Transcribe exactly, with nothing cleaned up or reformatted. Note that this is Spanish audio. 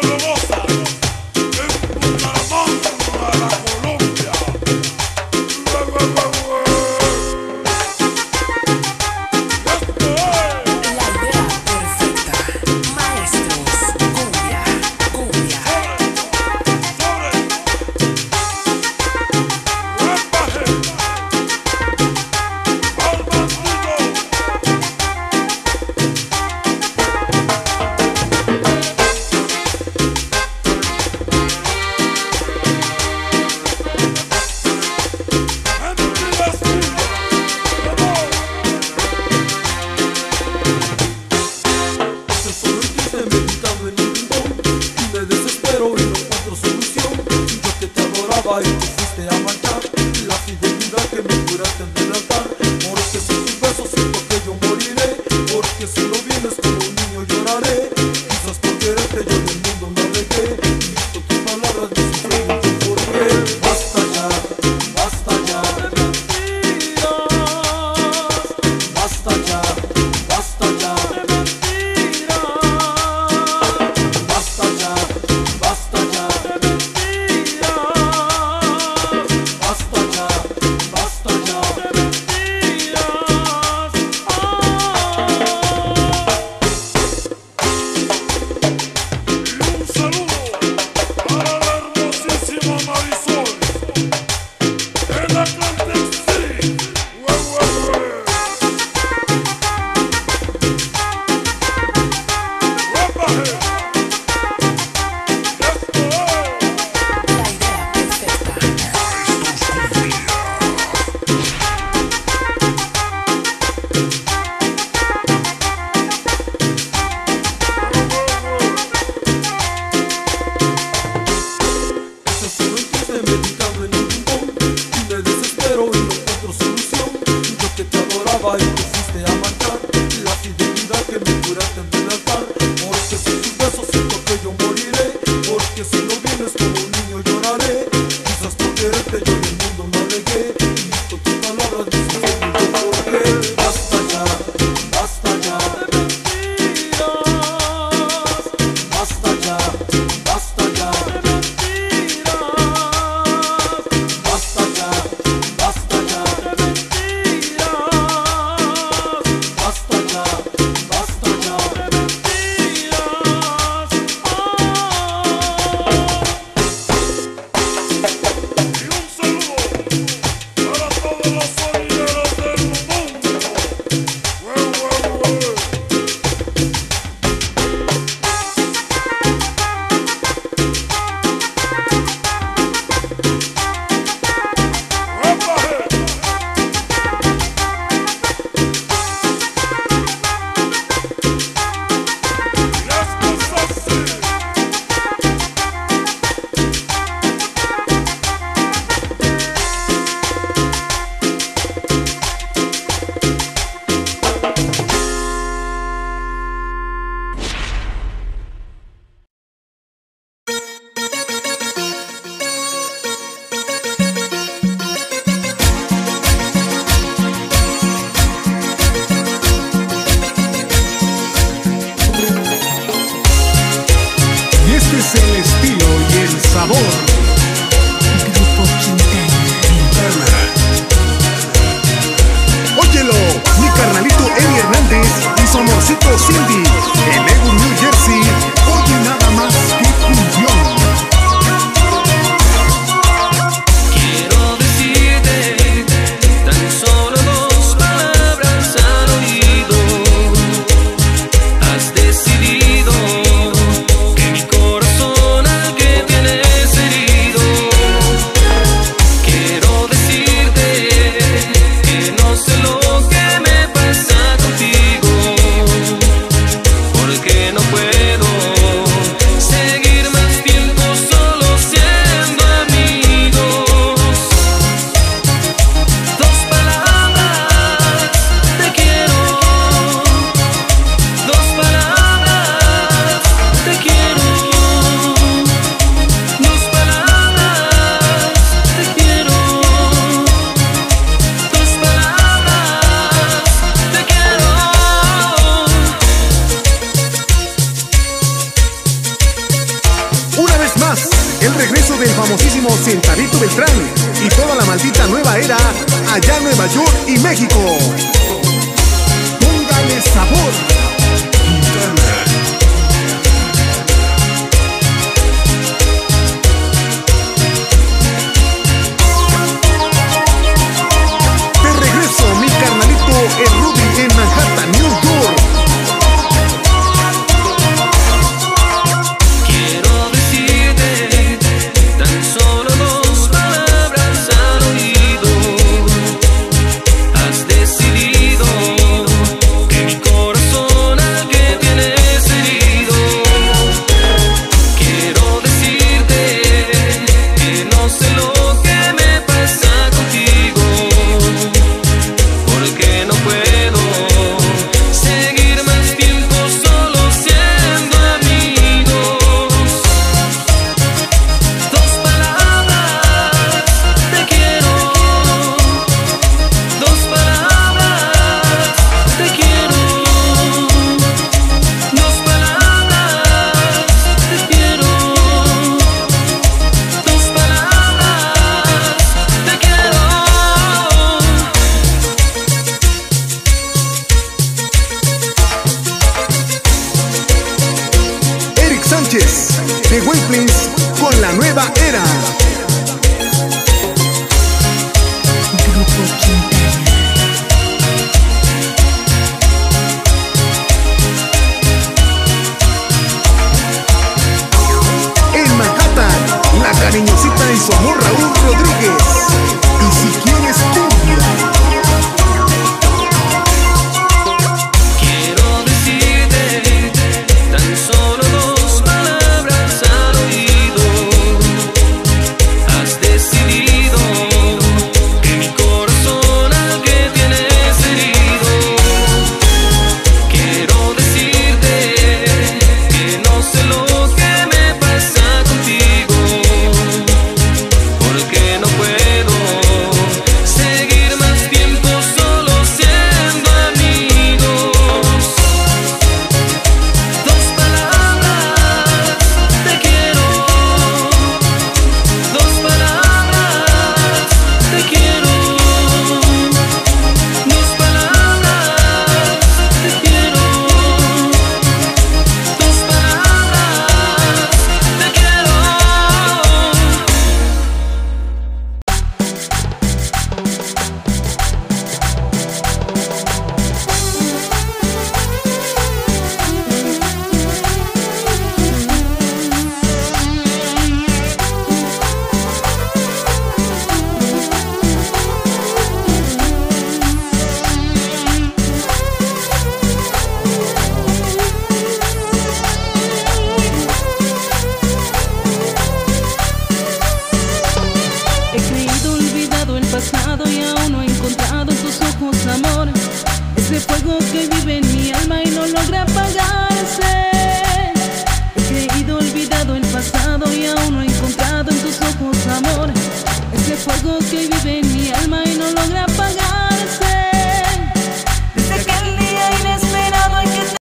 No sé lo que me pasa contigo. regreso del famosísimo Centavito Beltrán y toda la maldita nueva era allá en Nueva York y México. Póngale sabor. De regreso mi carnalito el Rudy en Manhattan, New York. De White Plains con la nueva era. Grupo Quintana. En Manhattan, la cariñosita y su amor Raúl Rodríguez. Y si quieres cumbia. Y aún no he encontrado en tus ojos amor, ese fuego que vive en mi alma y no logra apagarse. He creído olvidado el pasado y aún no he encontrado en tus ojos amor, ese fuego que vive